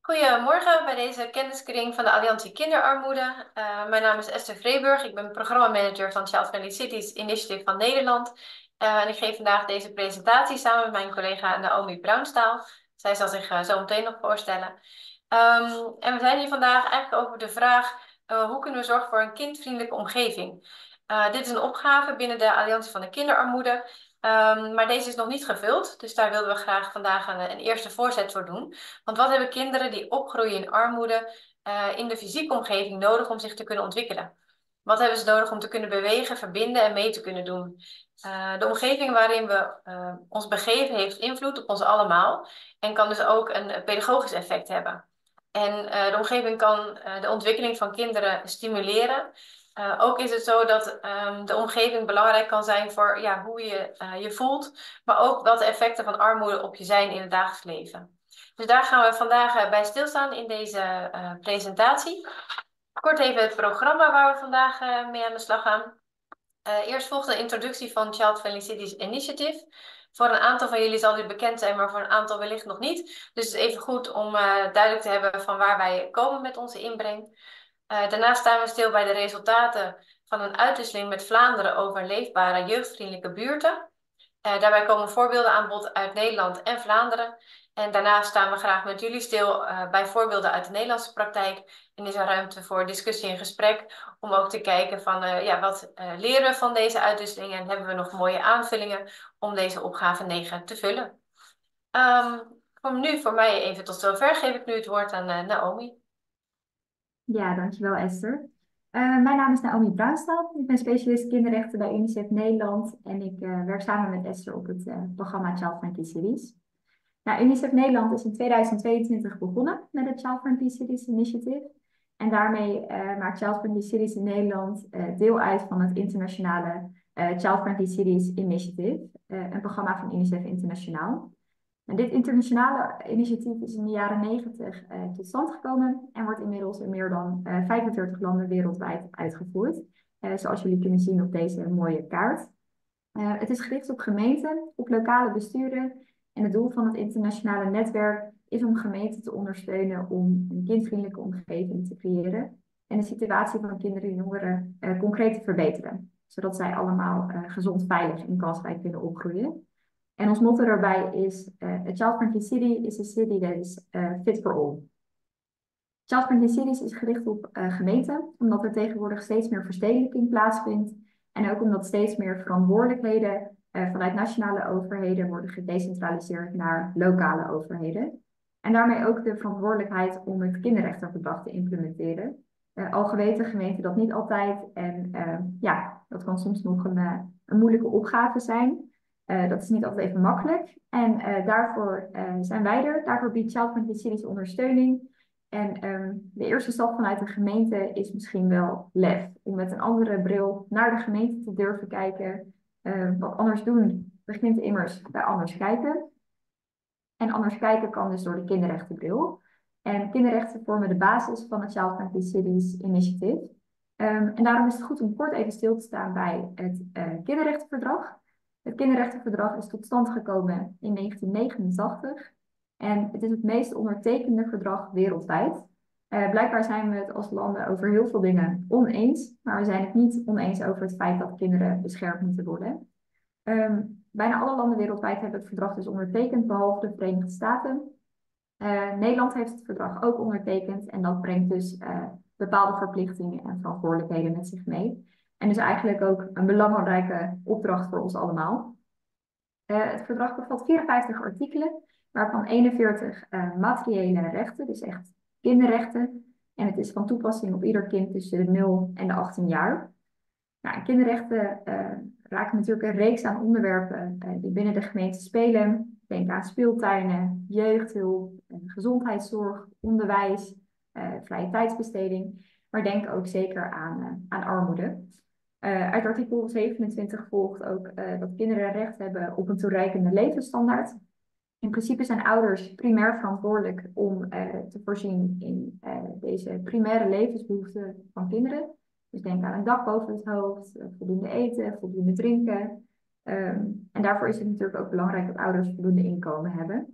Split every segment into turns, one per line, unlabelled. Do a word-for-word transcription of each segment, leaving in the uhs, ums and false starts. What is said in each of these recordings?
Goedemorgen bij deze kenniskring van de Alliantie Kinderarmoede. Uh, mijn naam is Esther Vreeburg. Ik ben programmamanager van Child Friendly Cities Initiative van Nederland. Uh, en ik geef vandaag deze presentatie samen met mijn collega Naomi Bruinstaal. Zij zal zich uh, zo meteen nog voorstellen. Um, en we zijn hier vandaag eigenlijk over de vraag: uh, hoe kunnen we zorgen voor een kindvriendelijke omgeving? Uh, dit is een opgave binnen de Alliantie van de Kinderarmoede. Um, maar deze is nog niet gevuld, dus daar wilden we graag vandaag een, een eerste voorzet voor doen. Want wat hebben kinderen die opgroeien in armoede uh, in de fysieke omgeving nodig om zich te kunnen ontwikkelen? Wat hebben ze nodig om te kunnen bewegen, verbinden en mee te kunnen doen? Uh, de omgeving waarin we uh, ons begeven heeft invloed op ons allemaal en kan dus ook een pedagogisch effect hebben. En uh, de omgeving kan uh, de ontwikkeling van kinderen stimuleren. Uh, ook is het zo dat um, de omgeving belangrijk kan zijn voor ja, hoe je uh, je voelt, maar ook wat de effecten van armoede op je zijn in het dagelijks leven. Dus daar gaan we vandaag uh, bij stilstaan in deze uh, presentatie. Kort even het programma waar we vandaag uh, mee aan de slag gaan. Uh, eerst volgt een introductie van Child Friendly Cities Initiative. Voor een aantal van jullie zal dit bekend zijn, maar voor een aantal wellicht nog niet. Dus het is even goed om uh, duidelijk te hebben van waar wij komen met onze inbreng. Uh, daarnaast staan we stil bij de resultaten van een uitwisseling met Vlaanderen over leefbare jeugdvriendelijke buurten. Uh, daarbij komen voorbeelden aan bod uit Nederland en Vlaanderen. En daarnaast staan we graag met jullie stil uh, bij voorbeelden uit de Nederlandse praktijk. En is er ruimte voor discussie en gesprek om ook te kijken van uh, ja, wat uh, leren we van deze uitwisselingen en hebben we nog mooie aanvullingen om deze opgave negen te vullen. Um, voor nu, voor mij even tot zover, geef ik nu het woord aan uh, Naomi.
Ja, dankjewel Esther. Uh, mijn naam is Naomi Bruinstaal. Ik ben specialist kinderrechten bij UNICEF Nederland en ik uh, werk samen met Esther op het uh, programma Child Friendly Cities. Nou, UNICEF Nederland is in tweeduizend tweeëntwintig begonnen met het Child Friendly Cities Initiative. En daarmee uh, maakt Child Friendly Cities in Nederland uh, deel uit van het internationale uh, Child Friendly Cities Initiative, uh, een programma van UNICEF Internationaal. En dit internationale initiatief is in de jaren negentig uh, tot stand gekomen en wordt inmiddels in meer dan uh, vijfenveertig landen wereldwijd uitgevoerd. Uh, zoals jullie kunnen zien op deze mooie kaart. Uh, het is gericht op gemeenten, op lokale besturen. En het doel van het internationale netwerk is om gemeenten te ondersteunen om een kindvriendelijke omgeving te creëren. En de situatie van kinderen en jongeren uh, concreet te verbeteren. Zodat zij allemaal uh, gezond, veilig en kansrijk kunnen opgroeien. En ons motto daarbij is: uh, a child-friendly city is a city that is uh, fit for all. Child-friendly cities is gericht op uh, gemeenten, omdat er tegenwoordig steeds meer verstedelijking plaatsvindt. En ook omdat steeds meer verantwoordelijkheden uh, vanuit nationale overheden worden gedecentraliseerd naar lokale overheden. En daarmee ook de verantwoordelijkheid om het kinderrechtenverdrag te implementeren. Uh, al geweten gemeenten dat niet altijd en uh, ja, dat kan soms nog een, uh, een moeilijke opgave zijn. Uh, dat is niet altijd even makkelijk. En uh, daarvoor uh, zijn wij er. Daarvoor biedt Child Friendly Cities ondersteuning. En um, de eerste stap vanuit de gemeente is misschien wel lef. Om met een andere bril naar de gemeente te durven kijken. Uh, wat anders doen begint immers bij anders kijken. En anders kijken kan dus door de kinderrechtenbril. En kinderrechten vormen de basis van het Child Friendly Cities Initiative. Um, en daarom is het goed om kort even stil te staan bij het uh, kinderrechtenverdrag. Het kinderrechtenverdrag is tot stand gekomen in negentien negenentachtig. En het is het meest ondertekende verdrag wereldwijd. Uh, blijkbaar zijn we het als landen over heel veel dingen oneens. Maar we zijn het niet oneens over het feit dat kinderen beschermd moeten worden. Um, bijna alle landen wereldwijd hebben het verdrag dus ondertekend, behalve de Verenigde Staten. Uh, Nederland heeft het verdrag ook ondertekend en dat brengt dus uh, bepaalde verplichtingen en verantwoordelijkheden met zich mee. En dus eigenlijk ook een belangrijke opdracht voor ons allemaal. Uh, het verdrag bevat vierenvijftig artikelen, waarvan eenenveertig uh, materiële rechten, dus echt kinderrechten. En het is van toepassing op ieder kind tussen de nul en de achttien jaar. Nou, kinderrechten uh, raken natuurlijk een reeks aan onderwerpen uh, die binnen de gemeente spelen. Denk aan speeltuinen, jeugdhulp, uh, gezondheidszorg, onderwijs, uh, vrije tijdsbesteding. Maar denk ook zeker aan, uh, aan armoede. Uh, uit artikel zevenentwintig volgt ook uh, dat kinderen recht hebben op een toereikende levensstandaard. In principe zijn ouders primair verantwoordelijk om uh, te voorzien in uh, deze primaire levensbehoeften van kinderen. Dus denk aan een dak boven het hoofd, voldoende eten, voldoende drinken. Um, en daarvoor is het natuurlijk ook belangrijk dat ouders voldoende inkomen hebben.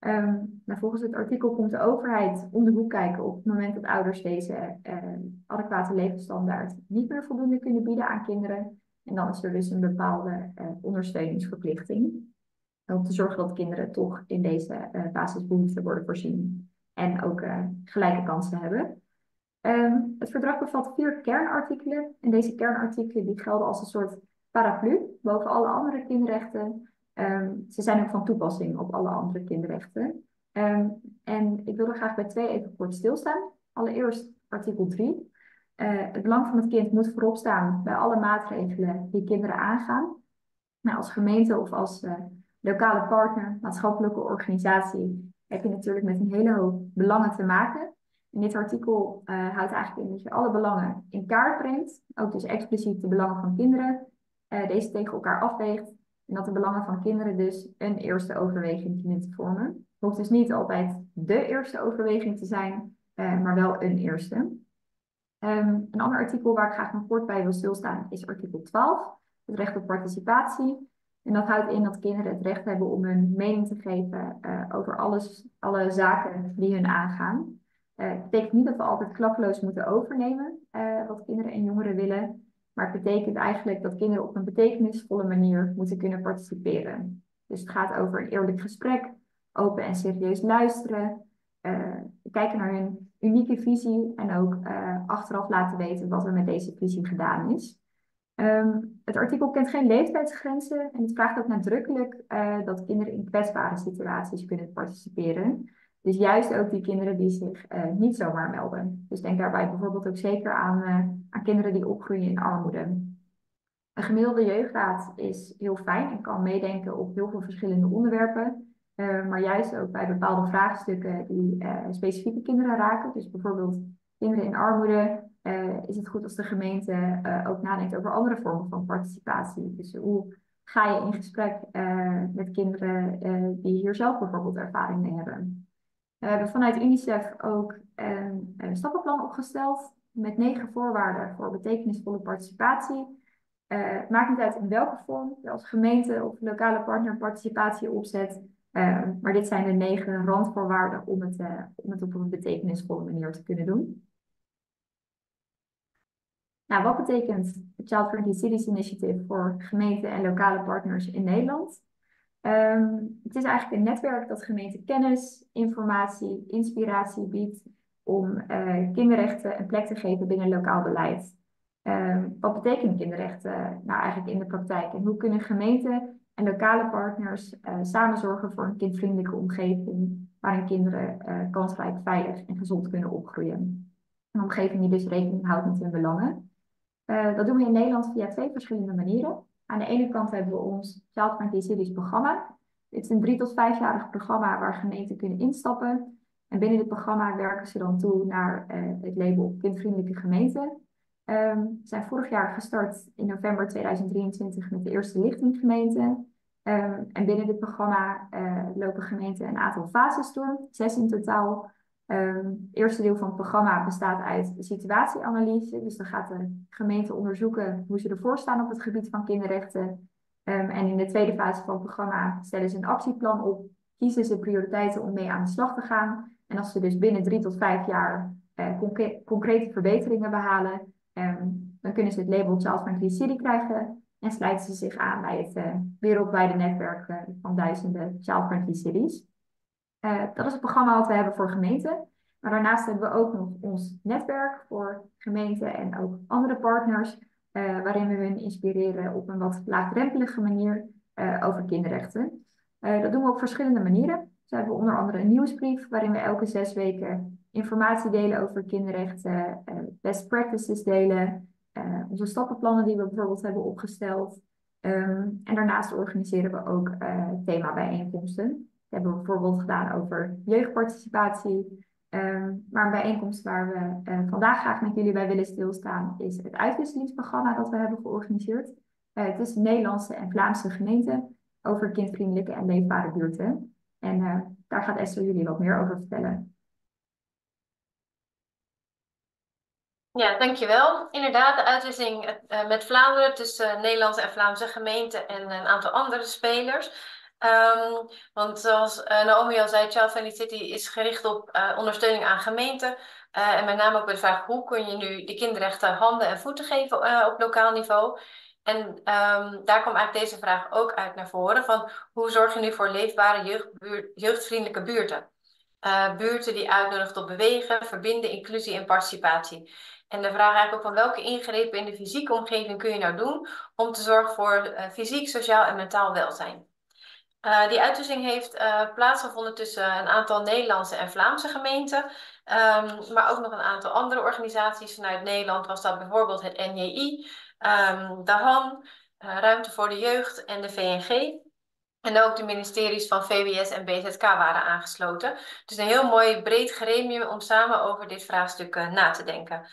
Um, nou, volgens het artikel komt de overheid om de hoek kijken op het moment dat ouders deze uh, adequate levensstandaard niet meer voldoende kunnen bieden aan kinderen. En dan is er dus een bepaalde uh, ondersteuningsverplichting om te zorgen dat kinderen toch in deze uh, basisbehoeften worden voorzien en ook uh, gelijke kansen hebben. Um, het verdrag bevat vier kernartikelen en deze kernartikelen die gelden als een soort paraplu boven alle andere kinderrechten. Um, ze zijn ook van toepassing op alle andere kinderrechten. Um, en ik wil er graag bij twee even kort stilstaan. Allereerst artikel drie. Uh, het belang van het kind moet voorop staan bij alle maatregelen die kinderen aangaan. Nou, als gemeente of als uh, lokale partner, maatschappelijke organisatie, heb je natuurlijk met een hele hoop belangen te maken. En dit artikel uh, houdt eigenlijk in dat je alle belangen in kaart brengt, ook dus expliciet de belangen van kinderen, uh, deze tegen elkaar afweegt en dat de belangen van kinderen dus een eerste overweging dienen te vormen. Het hoeft dus niet altijd de eerste overweging te zijn, uh, maar wel een eerste. Um, een ander artikel waar ik graag nog kort bij wil stilstaan is artikel twaalf, het recht op participatie. En dat houdt in dat kinderen het recht hebben om hun mening te geven uh, over alles, alle zaken die hun aangaan. Uh, het betekent niet dat we altijd klakkeloos moeten overnemen uh, wat kinderen en jongeren willen. Maar het betekent eigenlijk dat kinderen op een betekenisvolle manier moeten kunnen participeren. Dus het gaat over een eerlijk gesprek, open en serieus luisteren, uh, kijken naar hun unieke visie en ook uh, achteraf laten weten wat er met deze visie gedaan is. Um, het artikel kent geen leeftijdsgrenzen en het vraagt ook nadrukkelijk uh, dat kinderen in kwetsbare situaties kunnen participeren. Dus juist ook die kinderen die zich uh, niet zomaar melden. Dus denk daarbij bijvoorbeeld ook zeker aan, uh, aan kinderen die opgroeien in armoede. Een gemiddelde jeugdraad is heel fijn en kan meedenken op heel veel verschillende onderwerpen. Uh, maar juist ook bij bepaalde vraagstukken die uh, specifieke kinderen raken. Dus bijvoorbeeld kinderen in armoede. Uh, is het goed als de gemeente uh, ook nadenkt over andere vormen van participatie. Dus hoe ga je in gesprek uh, met kinderen uh, die hier zelf bijvoorbeeld ervaring mee hebben. We hebben vanuit UNICEF ook een, een stappenplan opgesteld met negen voorwaarden voor betekenisvolle participatie. Uh, het maakt niet uit in welke vorm je als gemeente of lokale partner participatie opzet. Uh, maar dit zijn de negen randvoorwaarden om het, uh, om het op een betekenisvolle manier te kunnen doen. Nou, wat betekent het Child Friendly Cities Initiative voor gemeenten en lokale partners in Nederland? Um, het is eigenlijk een netwerk dat gemeenten kennis, informatie, inspiratie biedt om uh, kinderrechten een plek te geven binnen lokaal beleid. Um, wat betekenen kinderrechten nou eigenlijk in de praktijk? En hoe kunnen gemeenten en lokale partners uh, samen zorgen voor een kindvriendelijke omgeving waarin kinderen uh, kansrijk, veilig en gezond kunnen opgroeien? Een omgeving die dus rekening houdt met hun belangen. Uh, dat doen we in Nederland via twee verschillende manieren. Aan de ene kant hebben we ons Child Friendly Cities programma. Dit is een drie tot vijfjarig programma waar gemeenten kunnen instappen. En binnen dit programma werken ze dan toe naar uh, het label kindvriendelijke gemeente. Um, we zijn vorig jaar gestart in november tweeduizend drieëntwintig met de eerste lichtinggemeente. Um, en binnen dit programma uh, lopen gemeenten een aantal fases door, zes in totaal. Um, het eerste deel van het programma bestaat uit situatieanalyse. Dus dan gaat de gemeente onderzoeken hoe ze ervoor staan op het gebied van kinderrechten. Um, en in de tweede fase van het programma stellen ze een actieplan op, kiezen ze prioriteiten om mee aan de slag te gaan. En als ze dus binnen drie tot vijf jaar uh, concre concrete verbeteringen behalen, um, dan kunnen ze het label Child Friendly City krijgen en sluiten ze zich aan bij het uh, wereldwijde netwerk uh, van duizenden Child Friendly Cities. Uh, dat is het programma wat we hebben voor gemeenten. Maar daarnaast hebben we ook nog ons netwerk voor gemeenten en ook andere partners, uh, waarin we hun inspireren op een wat laagdrempelige manier uh, over kinderrechten. Uh, dat doen we op verschillende manieren. Ze hebben onder andere een nieuwsbrief waarin we elke zes weken informatie delen over kinderrechten, uh, best practices delen, uh, onze stappenplannen die we bijvoorbeeld hebben opgesteld. Um, en daarnaast organiseren we ook uh, themabijeenkomsten. Dat hebben we bijvoorbeeld gedaan over jeugdparticipatie. Um, maar een bijeenkomst waar we uh, vandaag graag met jullie bij willen stilstaan is het uitwisselingsprogramma dat we hebben georganiseerd. Uh, het is Nederlandse en Vlaamse gemeenten over kindvriendelijke en leefbare buurten. En uh, daar gaat Esther jullie wat meer over vertellen.
Ja, dankjewel. Inderdaad, de uitwisseling uh, met Vlaanderen tussen uh, Nederlandse en Vlaamse gemeenten en een aantal andere spelers. Um, want zoals uh, Naomi al zei, Child Friendly City is gericht op uh, ondersteuning aan gemeenten. Uh, en met name ook bij de vraag, hoe kun je nu de kinderrechten handen en voeten geven uh, op lokaal niveau? En um, daar kwam eigenlijk deze vraag ook uit naar voren. Van hoe zorg je nu voor leefbare jeugdbuurt, jeugdvriendelijke buurten? Uh, buurten die uitnodigen tot bewegen, verbinden, inclusie en participatie. En de vraag eigenlijk ook van welke ingrepen in de fysieke omgeving kun je nou doen om te zorgen voor uh, fysiek, sociaal en mentaal welzijn? Uh, die uitwisseling heeft uh, plaatsgevonden tussen een aantal Nederlandse en Vlaamse gemeenten, um, maar ook nog een aantal andere organisaties vanuit Nederland. Was dat bijvoorbeeld het N J I, um, de Han, uh, Ruimte voor de Jeugd en de V N G. En ook de ministeries van V W S en B Z K waren aangesloten. Dus een heel mooi breed gremium om samen over dit vraagstuk uh, na te denken.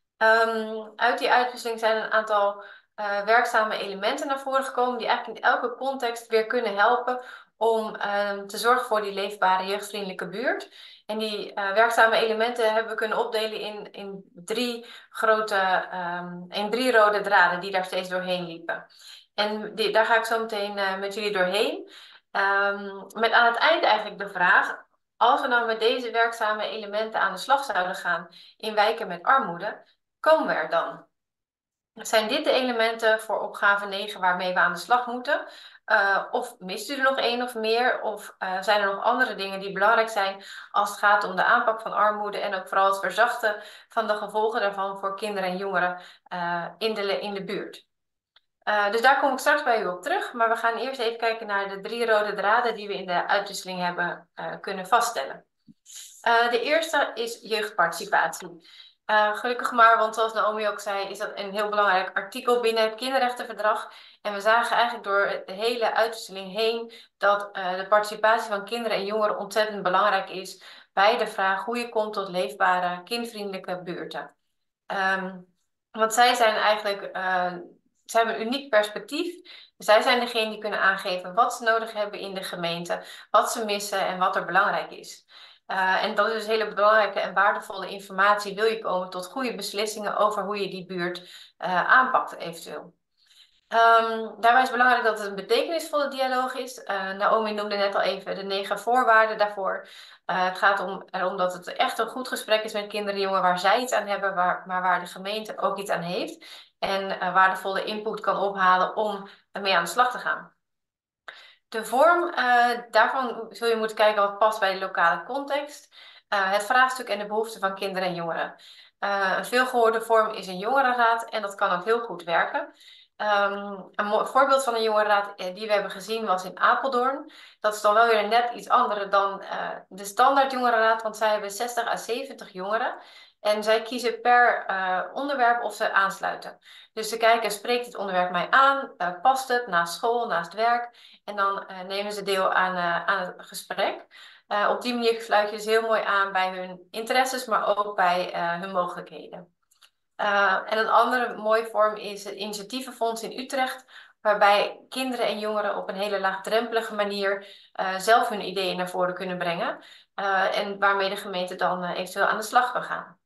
Um, uit die uitwisseling zijn een aantal uh, werkzame elementen naar voren gekomen die eigenlijk in elke context weer kunnen helpen om um, te zorgen voor die leefbare jeugdvriendelijke buurt. En die uh, werkzame elementen hebben we kunnen opdelen in, in, drie grote, um, in drie rode draden die daar steeds doorheen liepen. En die, daar ga ik zo meteen uh, met jullie doorheen. Um, met aan het eind eigenlijk de vraag, als we nou met deze werkzame elementen aan de slag zouden gaan in wijken met armoede, komen we er dan? Zijn dit de elementen voor opgave negen waarmee we aan de slag moeten? Uh, of mist u er nog één of meer? Of uh, zijn er nog andere dingen die belangrijk zijn als het gaat om de aanpak van armoede en ook vooral het verzachten van de gevolgen daarvan voor kinderen en jongeren uh, in, de, in de buurt? Uh, dus daar kom ik straks bij u op terug. Maar we gaan eerst even kijken naar de drie rode draden die we in de uitwisseling hebben uh, kunnen vaststellen. Uh, de eerste is jeugdparticipatie. Uh, gelukkig maar, want zoals Naomi ook zei, is dat een heel belangrijk artikel binnen het kinderrechtenverdrag. En we zagen eigenlijk door de hele uitwisseling heen dat uh, de participatie van kinderen en jongeren ontzettend belangrijk is bij de vraag hoe je komt tot leefbare, kindvriendelijke buurten. Um, want zij zijn eigenlijk, uh, zij hebben een uniek perspectief. Zij zijn degene die kunnen aangeven wat ze nodig hebben in de gemeente, wat ze missen en wat er belangrijk is. Uh, en dat is dus hele belangrijke en waardevolle informatie. Wil je komen tot goede beslissingen over hoe je die buurt uh, aanpakt eventueel. Um, daarbij is het belangrijk dat het een betekenisvolle dialoog is. Uh, Naomi noemde net al even de negen voorwaarden daarvoor. Uh, het gaat om, erom dat het echt een goed gesprek is met kinderen en jongeren waar zij iets aan hebben, waar, maar waar de gemeente ook iets aan heeft. En uh, waardevolle input kan ophalen om ermee aan de slag te gaan. De vorm, uh, daarvan zul je moeten kijken wat past bij de lokale context. Uh, het vraagstuk en de behoeften van kinderen en jongeren. Uh, een veelgehoorde vorm is een jongerenraad en dat kan ook heel goed werken. Um, een voorbeeld van een jongerenraad die we hebben gezien was in Apeldoorn. Dat is dan wel weer net iets andere dan uh, de standaard jongerenraad, want zij hebben zestig à zeventig jongeren. En zij kiezen per uh, onderwerp of ze aansluiten. Dus ze kijken, spreekt het onderwerp mij aan? Uh, past het naast school, naast werk? En dan uh, nemen ze deel aan, uh, aan het gesprek. Uh, op die manier sluit je dus heel mooi aan bij hun interesses, maar ook bij uh, hun mogelijkheden. Uh, en een andere mooie vorm is het initiatievenfonds in Utrecht, waarbij kinderen en jongeren op een hele laagdrempelige manier uh, zelf hun ideeën naar voren kunnen brengen. Uh, en waarmee de gemeente dan uh, eventueel aan de slag kan gaan.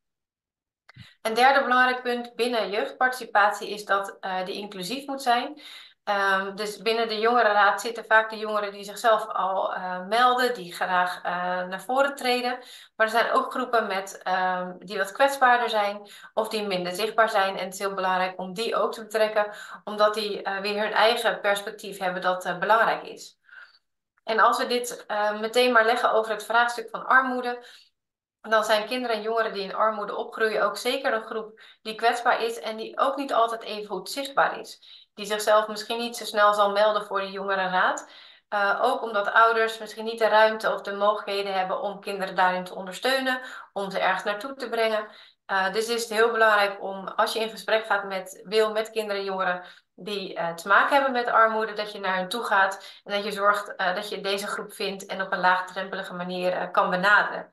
Een derde belangrijk punt binnen jeugdparticipatie is dat uh, die inclusief moet zijn. Um, dus binnen de jongerenraad zitten vaak de jongeren die zichzelf al uh, melden, die graag uh, naar voren treden. Maar er zijn ook groepen met, um, die wat kwetsbaarder zijn of die minder zichtbaar zijn. En het is heel belangrijk om die ook te betrekken, omdat die uh, weer hun eigen perspectief hebben dat uh, belangrijk is. En als we dit uh, meteen maar leggen over het vraagstuk van armoede, dan zijn kinderen en jongeren die in armoede opgroeien ook zeker een groep die kwetsbaar is en die ook niet altijd even goed zichtbaar is. Die zichzelf misschien niet zo snel zal melden voor de jongerenraad. Uh, ook omdat ouders misschien niet de ruimte of de mogelijkheden hebben om kinderen daarin te ondersteunen, om ze ergens naartoe te brengen. Uh, dus is het heel belangrijk om, als je in gesprek gaat met, wil met kinderen en jongeren die uh, te maken hebben met armoede, dat je naar hen toe gaat en dat je zorgt uh, dat je deze groep vindt en op een laagdrempelige manier uh, kan benaderen.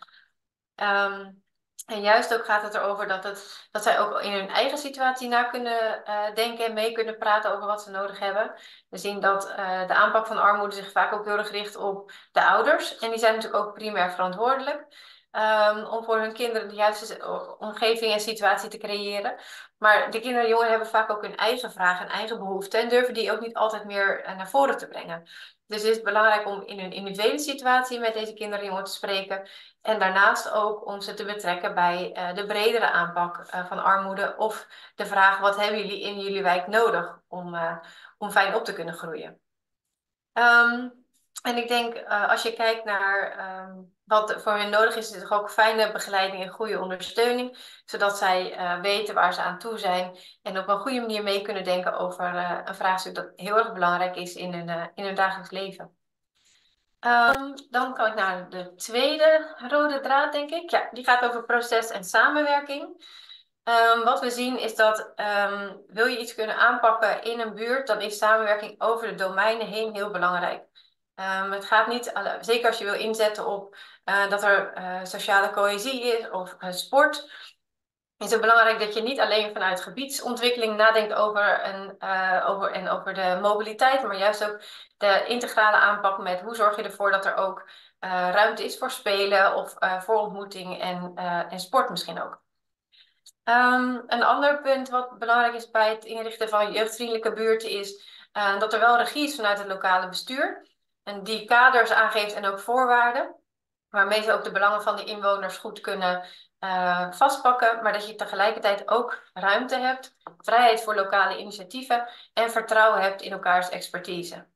Um, en juist ook gaat het erover dat, het, dat zij ook in hun eigen situatie na kunnen uh, denken en mee kunnen praten over wat ze nodig hebben. We zien dat uh, de aanpak van armoede zich vaak ook heel erg richt op de ouders. En die zijn natuurlijk ook primair verantwoordelijk. Um, om voor hun kinderen de juiste omgeving en situatie te creëren. Maar de kinderen en jongeren hebben vaak ook hun eigen vragen en eigen behoeften en durven die ook niet altijd meer uh, naar voren te brengen. Dus het is belangrijk om in hun individuele situatie met deze kinderen en jongeren te spreken. En daarnaast ook om ze te betrekken bij uh, de bredere aanpak uh, van armoede of de vraag: wat hebben jullie in jullie wijk nodig om, uh, om fijn op te kunnen groeien? Um, en ik denk, uh, als je kijkt naar um, wat voor hen nodig is, is het ook fijne begeleiding en goede ondersteuning, zodat zij uh, weten waar ze aan toe zijn en op een goede manier mee kunnen denken over uh, een vraagstuk dat heel erg belangrijk is in hun, uh, in hun dagelijks leven. Um, dan kan ik naar de tweede rode draad, denk ik. Ja, die gaat over proces en samenwerking. Um, wat we zien is dat um, wil je iets kunnen aanpakken in een buurt, dan is samenwerking over de domeinen heen heel belangrijk. Um, het gaat niet, zeker als je wil inzetten op uh, dat er uh, sociale cohesie is of uh, sport, is het belangrijk dat je niet alleen vanuit gebiedsontwikkeling nadenkt over, een, uh, over, en over de mobiliteit, maar juist ook de integrale aanpak met hoe zorg je ervoor dat er ook uh, ruimte is voor spelen of uh, voor ontmoeting en, uh, en sport misschien ook. Um, een ander punt wat belangrijk is bij het inrichten van jeugdvriendelijke buurten is uh, dat er wel regie is vanuit het lokale bestuur. En die kaders aangeeft en ook voorwaarden, waarmee ze ook de belangen van de inwoners goed kunnen uh, vastpakken. Maar dat je tegelijkertijd ook ruimte hebt, vrijheid voor lokale initiatieven en vertrouwen hebt in elkaars expertise.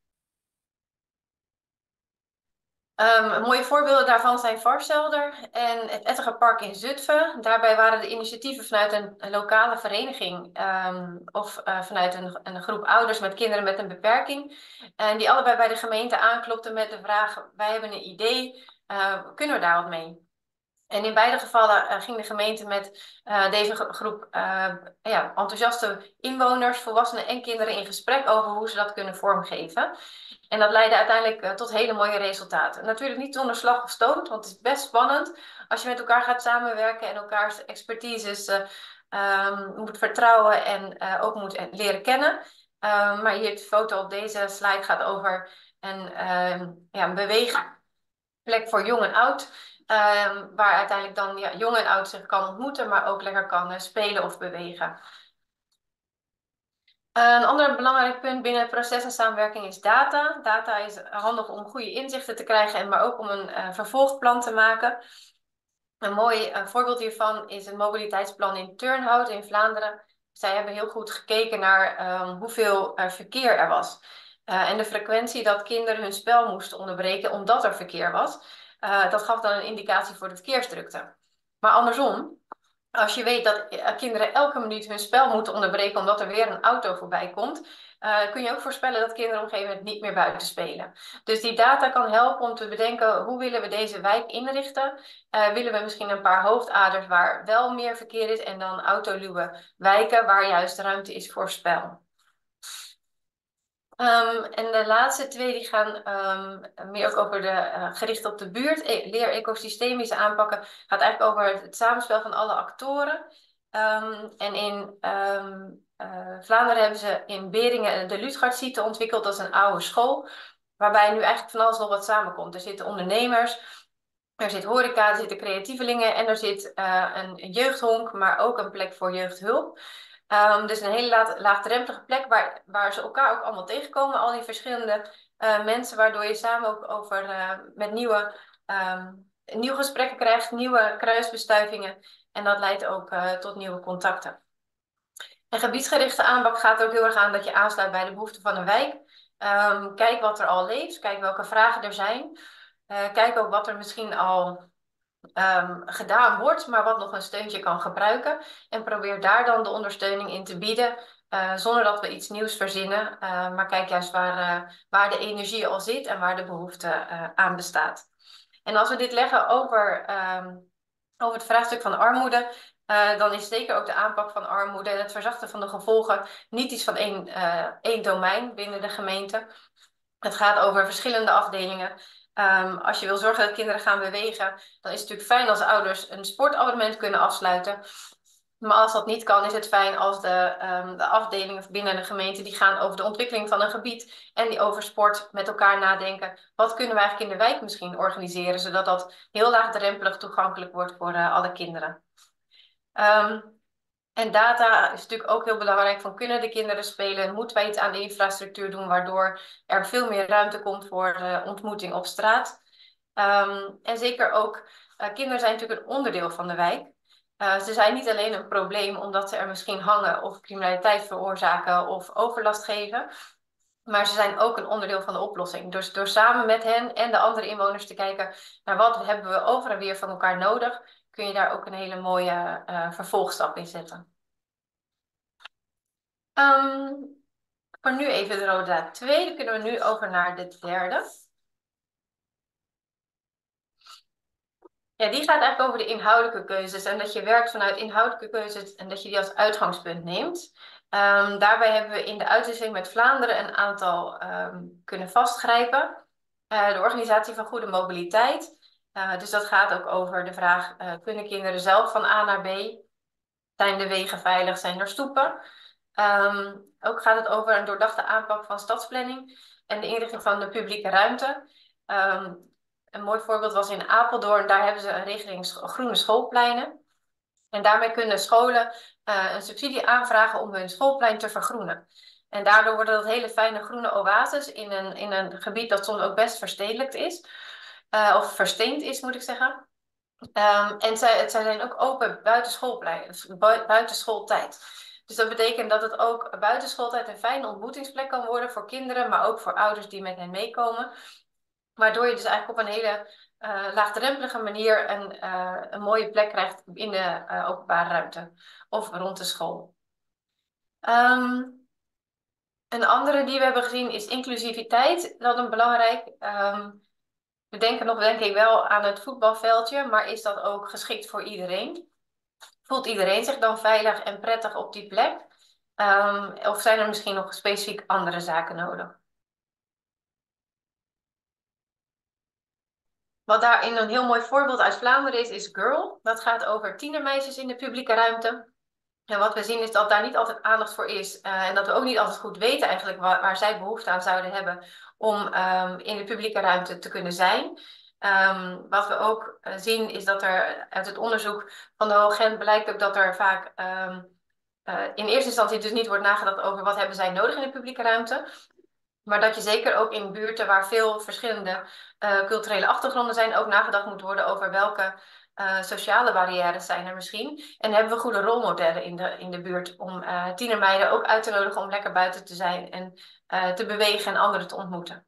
Um, mooie voorbeelden daarvan zijn Varselder en het Ettigerpark in Zutphen. Daarbij waren de initiatieven vanuit een, een lokale vereniging um, of uh, vanuit een, een groep ouders met kinderen met een beperking. En die allebei bij de gemeente aanklopten met de vraag: wij hebben een idee, uh, kunnen we daar wat mee? En in beide gevallen uh, ging de gemeente met uh, deze groep uh, ja, enthousiaste inwoners, volwassenen en kinderen in gesprek over hoe ze dat kunnen vormgeven. En dat leidde uiteindelijk uh, tot hele mooie resultaten. Natuurlijk niet zonder slag of stoot, want het is best spannend als je met elkaar gaat samenwerken en elkaars expertises uh, um, moet vertrouwen en uh, ook moet leren kennen. Um, maar hier de foto op deze slide gaat over een, uh, ja, een beweegplek voor jong en oud. Um, waar uiteindelijk dan ja, jong en oud zich kan ontmoeten, maar ook lekker kan uh, spelen of bewegen. Een ander belangrijk punt binnen het proces en samenwerking is data. Data is handig om goede inzichten te krijgen, maar ook om een uh, vervolgplan te maken. Een mooi uh, voorbeeld hiervan is het mobiliteitsplan in Turnhout in Vlaanderen. Zij hebben heel goed gekeken naar um, hoeveel uh, verkeer er was. Uh, en de frequentie dat kinderen hun spel moesten onderbreken omdat er verkeer was. Uh, dat gaf dan een indicatie voor de verkeersdrukte. Maar andersom, als je weet dat kinderen elke minuut hun spel moeten onderbreken omdat er weer een auto voorbij komt, uh, kun je ook voorspellen dat kinderen op een gegeven moment niet meer buiten spelen. Dus die data kan helpen om te bedenken: hoe willen we deze wijk inrichten? Uh, willen we misschien een paar hoofdaders waar wel meer verkeer is en dan autoluwe wijken waar juist ruimte is voor spel? Um, en de laatste twee die gaan um, meer ook over de uh, gericht op de buurt. E leer ecosystemische aanpakken gaat eigenlijk over het samenspel van alle actoren. Um, en in um, uh, Vlaanderen hebben ze in Beringen de Lutgardsite ontwikkeld. Dat is een oude school, waarbij nu eigenlijk van alles nog wat samenkomt. Er zitten ondernemers, er zit horeca, er zitten creatievelingen en er zit uh, een jeugdhonk, maar ook een plek voor jeugdhulp. Um, dus een hele laag, laagdrempelige plek waar, waar ze elkaar ook allemaal tegenkomen. Al die verschillende uh, mensen, waardoor je samen ook over, uh, met nieuwe, um, nieuwe gesprekken krijgt, nieuwe kruisbestuivingen. En dat leidt ook uh, tot nieuwe contacten. En gebiedsgerichte aanpak gaat er ook heel erg aan dat je aansluit bij de behoeften van een wijk. Um, kijk wat er al leeft, kijk welke vragen er zijn. Uh, kijk ook wat er misschien al Um, gedaan wordt, maar wat nog een steuntje kan gebruiken. En probeer daar dan de ondersteuning in te bieden, uh, zonder dat we iets nieuws verzinnen. Uh, maar kijk juist waar, uh, waar de energie al zit en waar de behoefte uh, aan bestaat. En als we dit leggen over, um, over het vraagstuk van armoede, uh, dan is zeker ook de aanpak van armoede en het verzachten van de gevolgen niet iets van één, uh, één domein binnen de gemeente. Het gaat over verschillende afdelingen. Um, als je wil zorgen dat kinderen gaan bewegen, dan is het natuurlijk fijn als ouders een sportabonnement kunnen afsluiten. Maar als dat niet kan, is het fijn als de, um, de afdelingen binnen de gemeente die gaan over de ontwikkeling van een gebied en die over sport met elkaar nadenken. Wat kunnen we eigenlijk in de wijk misschien organiseren, zodat dat heel laagdrempelig toegankelijk wordt voor uh, alle kinderen. Um, en data is natuurlijk ook heel belangrijk. Van kunnen de kinderen spelen? Moeten wij iets aan de infrastructuur doen waardoor er veel meer ruimte komt voor uh, ontmoeting op straat? Um, en zeker ook, uh, kinderen zijn natuurlijk een onderdeel van de wijk. Uh, ze zijn niet alleen een probleem omdat ze er misschien hangen of criminaliteit veroorzaken of overlast geven. Maar ze zijn ook een onderdeel van de oplossing. Dus door samen met hen en de andere inwoners te kijken naar wat hebben we over en weer van elkaar nodig, kun je daar ook een hele mooie uh, vervolgstap in zetten. Um, voor nu even de rode draad twee. Dan kunnen we nu over naar de derde. Ja, die gaat eigenlijk over de inhoudelijke keuzes. En dat je werkt vanuit inhoudelijke keuzes en dat je die als uitgangspunt neemt. Um, daarbij hebben we in de uitwisseling met Vlaanderen een aantal um, kunnen vastgrijpen. Uh, de organisatie van goede mobiliteit. Uh, dus dat gaat ook over de vraag, uh, kunnen kinderen zelf van A naar B? Zijn de wegen veilig? Zijn er stoepen? Um, ook gaat het over een doordachte aanpak van stadsplanning en de inrichting van de publieke ruimte. Um, een mooi voorbeeld was in Apeldoorn. Daar hebben ze een regeling groene schoolpleinen. En daarmee kunnen scholen uh, een subsidie aanvragen om hun schoolplein te vergroenen. En daardoor worden dat hele fijne groene oases in een, in een gebied dat soms ook best verstedelijkt is. Uh, of versteend is, moet ik zeggen. Um, en zij, het, zij zijn ook open buiten schoolplein, buiten schooltijd. Dus dat betekent dat het ook buiten schooltijd een fijne ontmoetingsplek kan worden voor kinderen, maar ook voor ouders die met hen meekomen. Waardoor je dus eigenlijk op een hele uh, laagdrempelige manier een, uh, een mooie plek krijgt in de uh, openbare ruimte of rond de school. Um, een andere die we hebben gezien is inclusiviteit. Dat is belangrijk. Um, we denken nog denk ik wel aan het voetbalveldje, maar is dat ook geschikt voor iedereen? Voelt iedereen zich dan veilig en prettig op die plek? Um, of zijn er misschien nog specifiek andere zaken nodig? Wat daarin een heel mooi voorbeeld uit Vlaanderen is, is Girl. Dat gaat over tienermeisjes in de publieke ruimte. En wat we zien is dat daar niet altijd aandacht voor is. Uh, en dat we ook niet altijd goed weten eigenlijk waar, waar zij behoefte aan zouden hebben om um, in de publieke ruimte te kunnen zijn. Um, wat we ook uh, zien is dat er uit het onderzoek van de Hoogent blijkt ook dat er vaak um, uh, in eerste instantie dus niet wordt nagedacht over wat hebben zij nodig in de publieke ruimte. Maar dat je zeker ook in buurten waar veel verschillende uh, culturele achtergronden zijn, ook nagedacht moet worden over welke uh, sociale barrières zijn er misschien. En hebben we goede rolmodellen in de, in de buurt om uh, tienermeiden ook uit te nodigen om lekker buiten te zijn en uh, te bewegen en anderen te ontmoeten.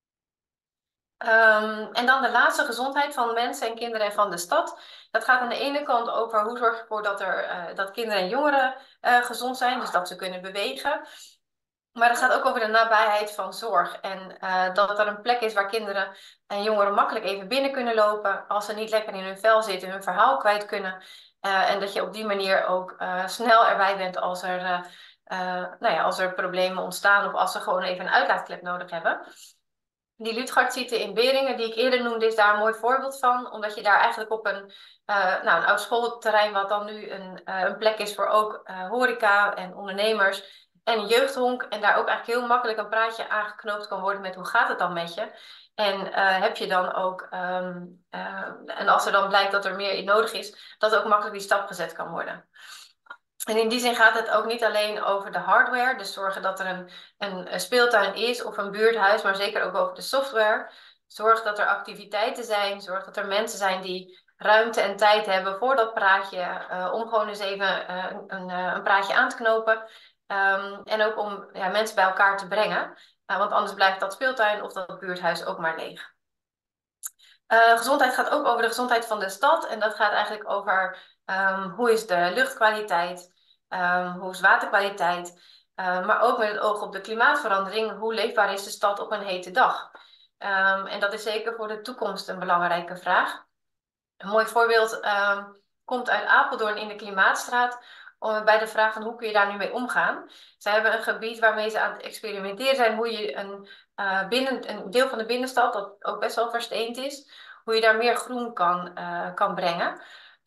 Um, en dan de laatste, gezondheid van mensen en kinderen en van de stad. Dat gaat aan de ene kant over hoe zorg je ervoor dat, er, uh, dat kinderen en jongeren uh, gezond zijn, dus dat ze kunnen bewegen. Maar het gaat ook over de nabijheid van zorg. En uh, dat er een plek is waar kinderen en jongeren makkelijk even binnen kunnen lopen. Als ze niet lekker in hun vel zitten, hun verhaal kwijt kunnen. Uh, en dat je op die manier ook uh, snel erbij bent als er, uh, uh, nou ja, als er problemen ontstaan. Of als ze gewoon even een uitlaatklep nodig hebben. Die Lutgardziekte in Beringen, die ik eerder noemde, is daar een mooi voorbeeld van. Omdat je daar eigenlijk op een, uh, nou, een oud schoolterrein, wat dan nu een, uh, een plek is voor ook uh, horeca en ondernemers. En een jeugdhonk. En daar ook eigenlijk heel makkelijk een praatje aangeknoopt kan worden met hoe gaat het dan met je. En uh, heb je dan ook, um, uh, en als er dan blijkt dat er meer nodig is, dat ook makkelijk die stap gezet kan worden. En in die zin gaat het ook niet alleen over de hardware, dus zorgen dat er een, een speeltuin is of een buurthuis, maar zeker ook over de software. Zorg dat er activiteiten zijn, zorg dat er mensen zijn die ruimte en tijd hebben voor dat praatje, uh, om gewoon eens even uh, een, uh, een praatje aan te knopen. Um, en ook om ja, mensen bij elkaar te brengen, uh, want anders blijft dat speeltuin of dat buurthuis ook maar leeg. Uh, gezondheid gaat ook over de gezondheid van de stad en dat gaat eigenlijk over um, hoe is de luchtkwaliteit, um, hoe is waterkwaliteit, uh, maar ook met het oog op de klimaatverandering, hoe leefbaar is de stad op een hete dag. Um, en dat is zeker voor de toekomst een belangrijke vraag. Een mooi voorbeeld um, komt uit Apeldoorn in de Klimaatstraat, uh, bij de vraag van hoe kun je daar nu mee omgaan. Zij hebben een gebied waarmee ze aan het experimenteren zijn hoe je een, uh, binnen, een deel van de binnenstad, dat ook best wel versteend is, hoe je daar meer groen kan, uh, kan brengen.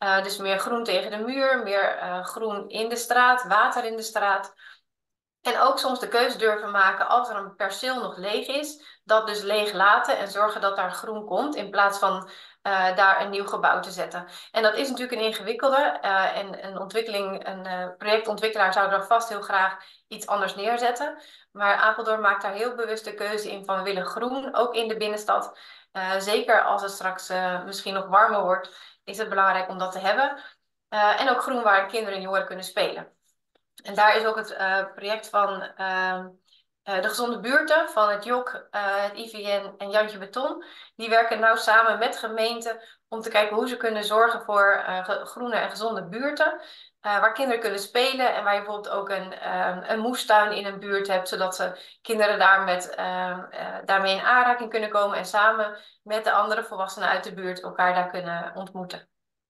Uh, dus meer groen tegen de muur, meer uh, groen in de straat, water in de straat. En ook soms de keuze durven maken als er een perceel nog leeg is, dat dus leeg laten en zorgen dat daar groen komt in plaats van uh, daar een nieuw gebouw te zetten. En dat is natuurlijk een ingewikkelde uh, en een ontwikkeling, een uh, projectontwikkelaar zou er vast heel graag iets anders neerzetten. Maar Apeldoorn maakt daar heel bewust de keuze in van we willen groen, ook in de binnenstad. Uh, zeker als het straks uh, misschien nog warmer wordt, is het belangrijk om dat te hebben. Uh, en ook groen waar kinderen en jongeren kunnen spelen. En daar is ook het uh, project van uh, uh, de gezonde buurten van het J O C, uh, het I V N en Jantje Beton. Die werken nou samen met gemeenten om te kijken hoe ze kunnen zorgen voor uh, groene en gezonde buurten. Uh, waar kinderen kunnen spelen en waar je bijvoorbeeld ook een, uh, een moestuin in een buurt hebt, zodat ze kinderen daar met, uh, uh, daarmee in aanraking kunnen komen en samen met de andere volwassenen uit de buurt elkaar daar kunnen ontmoeten.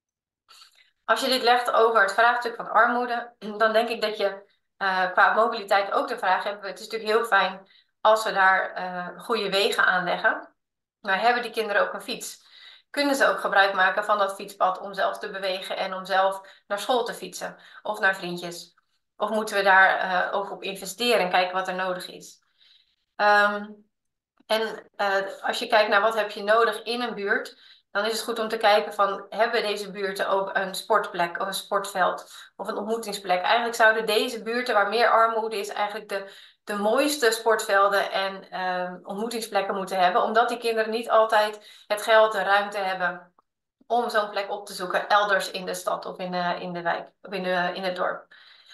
Als je dit legt over het vraagstuk van armoede, dan denk ik dat je uh, qua mobiliteit ook de vraag hebt. Het is natuurlijk heel fijn als we daar uh, goede wegen aanleggen. Maar hebben die kinderen ook een fiets? Kunnen ze ook gebruik maken van dat fietspad om zelf te bewegen en om zelf naar school te fietsen of naar vriendjes? Of moeten we daar uh, ook op investeren en kijken wat er nodig is? Um, en uh, als je kijkt naar wat heb je nodig in een buurt, dan is het goed om te kijken van, hebben deze buurten ook een sportplek of een sportveld of een ontmoetingsplek? Eigenlijk zouden deze buurten waar meer armoede is, eigenlijk de, de mooiste sportvelden en uh, ontmoetingsplekken moeten hebben. Omdat die kinderen niet altijd het geld, de ruimte hebben om zo'n plek op te zoeken elders in de stad of in de, in de wijk of in, de, in het dorp.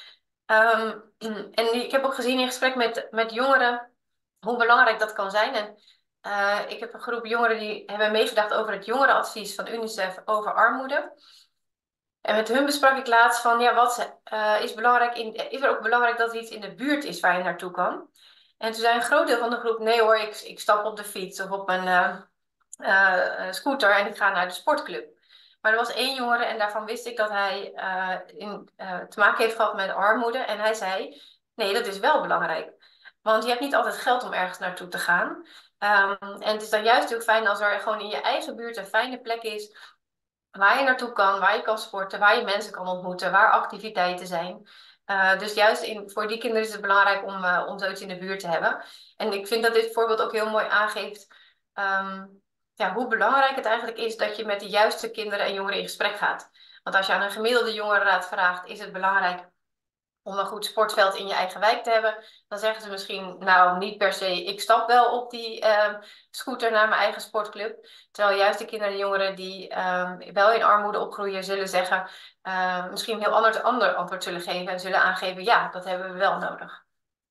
Um, en ik heb ook gezien in gesprek met, met jongeren hoe belangrijk dat kan zijn. En uh, ik heb een groep jongeren die hebben meegedacht over het jongerenadvies van UNICEF over armoede. En met hun besprak ik laatst van, ja, wat uh, is belangrijk, in, is er ook belangrijk dat er iets in de buurt is waar je naartoe kan? En toen zei een groot deel van de groep, nee hoor, ik, ik stap op de fiets of op mijn uh, uh, scooter en ik ga naar de sportclub. Maar er was één jongere en daarvan wist ik dat hij uh, in, uh, te maken heeft gehad met armoede. En hij zei, nee, dat is wel belangrijk. Want je hebt niet altijd geld om ergens naartoe te gaan. Um, en het is dan juist heel fijn als er gewoon in je eigen buurt een fijne plek is waar je naartoe kan, waar je kan sporten, waar je mensen kan ontmoeten, waar activiteiten zijn. Uh, dus juist in, voor die kinderen is het belangrijk om, uh, om zoiets in de buurt te hebben. En ik vind dat dit voorbeeld ook heel mooi aangeeft um, ja, hoe belangrijk het eigenlijk is dat je met de juiste kinderen en jongeren in gesprek gaat. Want als je aan een gemiddelde jongerenraad vraagt, is het belangrijk om een goed sportveld in je eigen wijk te hebben, dan zeggen ze misschien, nou, niet per se, ik stap wel op die uh, scooter naar mijn eigen sportclub. Terwijl juist de kinderen en jongeren die uh, wel in armoede opgroeien, zullen zeggen, uh, misschien een heel ander, ander antwoord zullen geven en zullen aangeven, ja, dat hebben we wel nodig.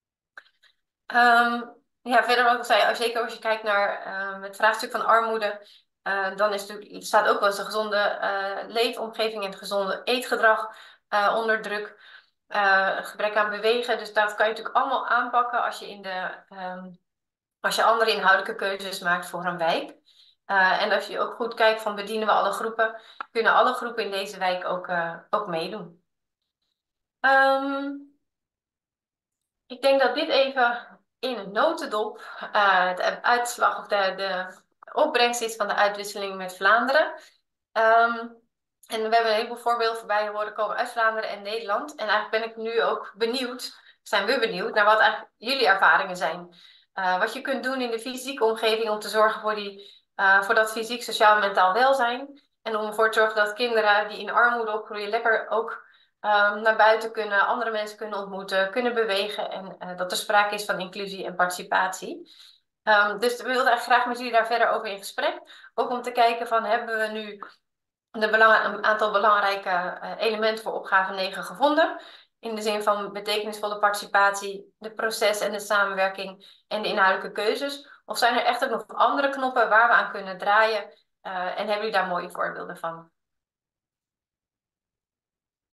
Um, ja, verder wat ik al zei, zeker als je kijkt naar uh, het vraagstuk van armoede, uh, dan is natuurlijk, er staat ook wel eens de gezonde uh, leefomgeving en het gezonde eetgedrag uh, onder druk. Uh, gebrek aan bewegen. Dus dat kan je natuurlijk allemaal aanpakken als je, in de, um, als je andere inhoudelijke keuzes maakt voor een wijk. Uh, en als je ook goed kijkt van bedienen we alle groepen, kunnen alle groepen in deze wijk ook, uh, ook meedoen. Um, ik denk dat dit even in een notendop uh, de uitslag of de, de opbrengst is van de uitwisseling met Vlaanderen. Um, En we hebben een heleboel voorbeelden voorbij horen komen uit Vlaanderen en Nederland. En eigenlijk ben ik nu ook benieuwd, zijn we benieuwd, naar wat eigenlijk jullie ervaringen zijn. Uh, wat je kunt doen in de fysieke omgeving om te zorgen voor, die, uh, voor dat fysiek, sociaal en mentaal welzijn. En om ervoor te zorgen dat kinderen die in armoede opgroeien lekker ook um, naar buiten kunnen, andere mensen kunnen ontmoeten, kunnen bewegen. En uh, dat er sprake is van inclusie en participatie. Um, dus we wilden eigenlijk graag met jullie daar verder over in gesprek. Ook om te kijken van, hebben we nu de belang, een aantal belangrijke uh, elementen voor opgave negen gevonden. In de zin van betekenisvolle participatie, de proces en de samenwerking en de inhoudelijke keuzes. Of zijn er echt ook nog andere knoppen waar we aan kunnen draaien? Uh, en hebben jullie daar mooie voorbeelden van?